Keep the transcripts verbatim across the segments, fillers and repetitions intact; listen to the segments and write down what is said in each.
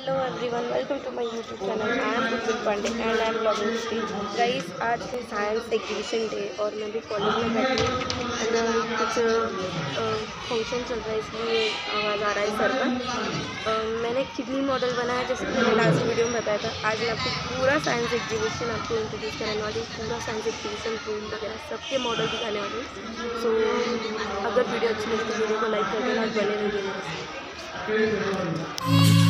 Hello everyone, welcome to my YouTube channel. I am Gulzul Pandey and I am blogging today. Guys, आज है science exhibition day और मैं भी college में बैठी हूँ एंड कुछ फंक्शन चल रहा है इसलिए आवाज़ आ रहा है सर का। मैंने किडनी मॉडल बनाया जैसे कि मैंने लास्ट वीडियो में बताया था। आज मैं आपको पूरा साइंस एग्जीबिशन आपको इंट्रोड्यूस कराने वाली हूँ, पूरा साइंस एग्जीबिशन रूम वगैरह सबके मॉडल दिखाने वाली हूँ। सो अगर वीडियो अच्छी लगी तो वीडियो को लाइक कर देना और बने रहिए मेरे साथ।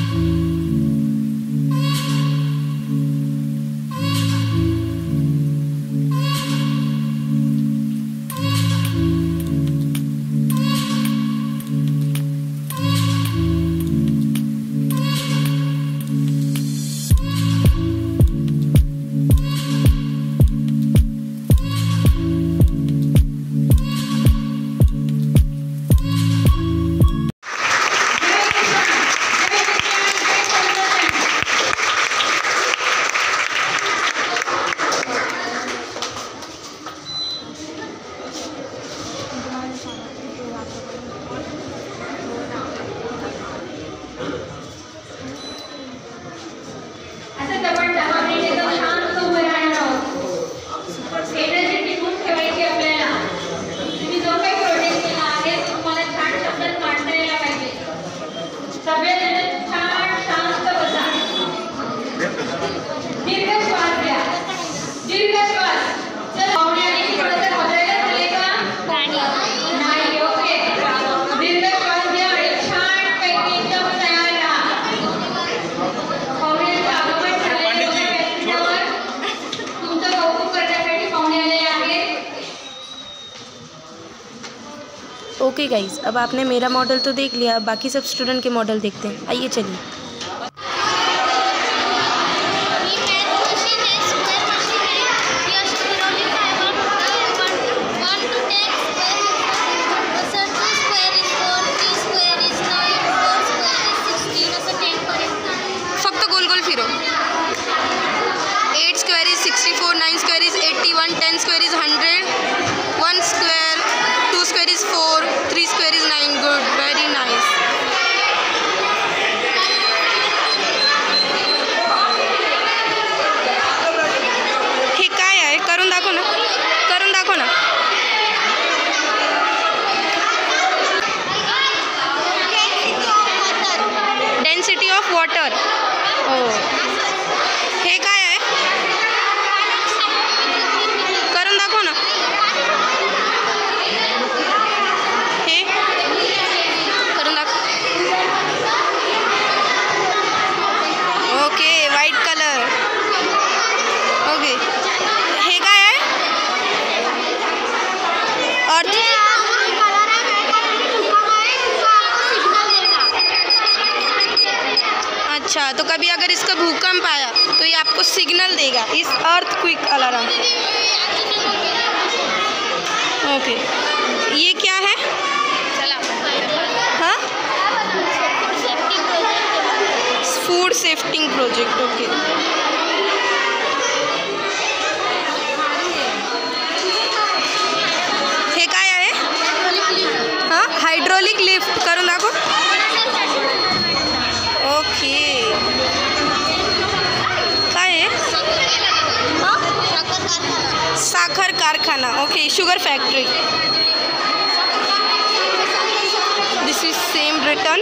ओके गाइज, अब आपने मेरा मॉडल तो देख लिया, अब बाकी सब स्टूडेंट के मॉडल देखते हैं। आइए चलिए। फक्त गोल गोल फिरो। Eight square is sixty four, nine square is eighty one, ten square is hundred, one square, two square is four, three square is nine. Good, very nice. हे काय आहे? करून दाखव ना, करून दाखव ना. Density of water. ओ, हे काय आहे? करून दाखव ना. हे करून दाखव. Okay, white colour. ओके, हे काय आहे? अर्थ. अच्छा, तो कभी अगर इसका भूकंप आया तो ये आपको सिग्नल देगा, इस अर्थ क्विक अलार्म. ओके, ये क्या है? हाँ, फूड सेफ्टी प्रोजेक्ट. ओके, हे काय आहे? हाँ, हायड्रोलिक लिफ्ट. करून दाखव. ओके, काय आहे? साखर कारखाना. Okay, sugar factory. This is same return.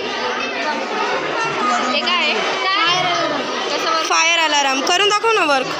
हे काय आहे? Fire alarm. करून दाखव ना वर्क.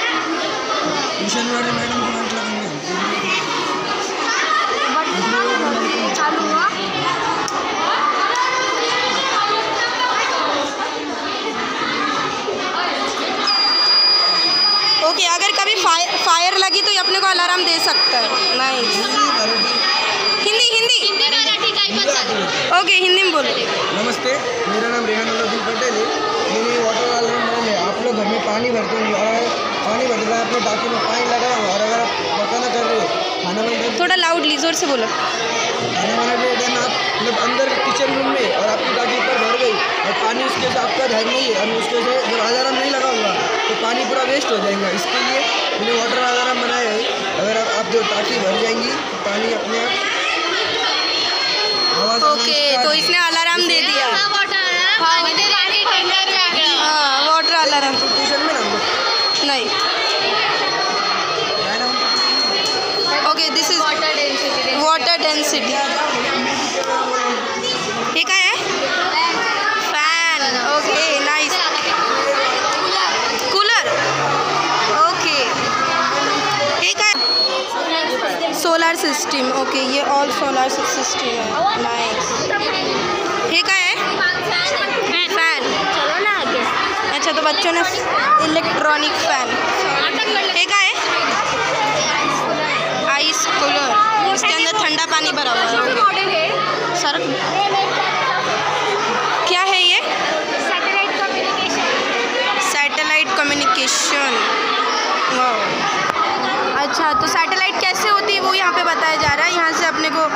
ओके, अगर कभी फायर फायर लगी तो ये अपने को अलार्म दे सकता है. नाइस. हिंदी हिंदी ओके, हिंदी में बोलो. नमस्ते, मेरा नाम रेहानुद्दीन पटेल है. मैंने वाटर अलार्म बनाया है. आप लोग घर में पानी भरते होंगे और पानी भरते हैं, आपने टाँकी में पानी लगाया हो और अगर आप पकाना कर रहे हो, खाना बना, थोड़ा लाउडली जोर से बोलो. खाना बना रहे टाइम आप मतलब अंदर किचन रूम में और आपकी टाँकी ऊपर भर गई और पानी उसके से आपका ध्यान नहीं है और उसके से जब अलार्म नहीं लगा हुआ तो पानी पूरा वेस्ट हो जाएगा. इसके लिए मैंने वाटर अलार्म बनाया है. अगर आप, आप जो टाँकी भर जाएंगी तो पानी अपने आप आवाज़. ओके, तो इसने अलार्म दे दिया. नहीं. Okay this is water density. Water density. ये क्या है? Fan. Okay nice. Cooler. Okay ये क्या है? Solar system. ओके ये ऑल सोलर सिस्टम है. नाइस. ये क्या है? फैन. चलो ना आगे. अच्छा तो बच्चों ने इलेक्ट्रॉनिक फैन. ये क्या है? Ice cooler. इसके अंदर ठंडा पानी भरा हुआ है. मॉडल है. सर क्या है ये? Satellite communication. Satellite communication. वाह. अच्छा तो सैटेलाइट कैसे होती है वो यहाँ पे बताया जा रहा है. यहाँ से अपने को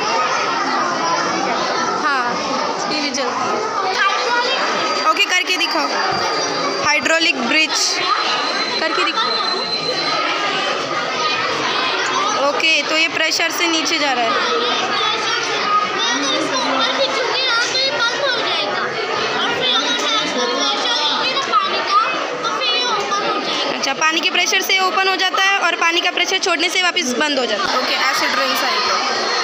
हाँ टीवी चलती है. ओके करके दिखाओ. हाइड्रोलिक ब्रिज करके दिखाओ. ओके तो ये प्रेशर से नीचे जा रहा है. अच्छा पानी के प्रेशर से ओपन हो जाता है और पानी का प्रेशर छोड़ने से वापस बंद हो जाता है. Okay acid rain cycle.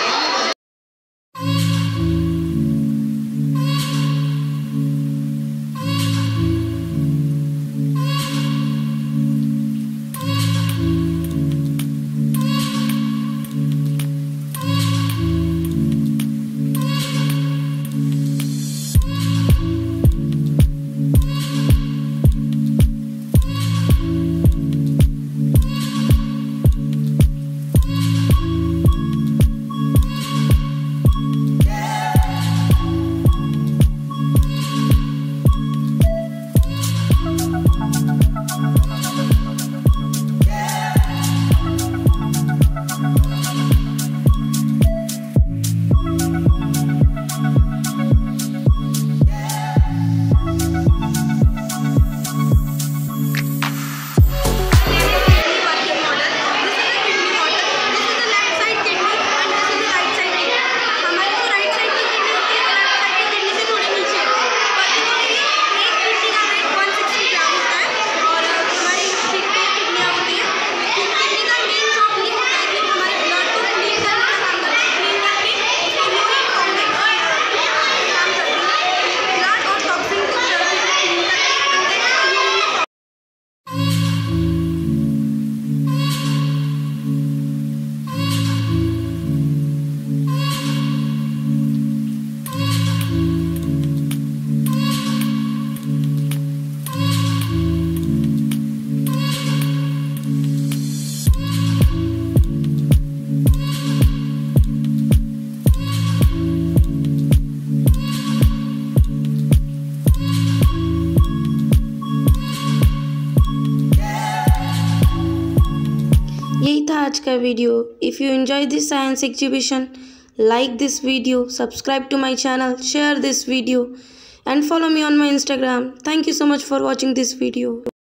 यही था आज का video. If you enjoy this science exhibition, like this video, subscribe to my channel, share this video and follow me on my Instagram. Thank you so much for watching this video.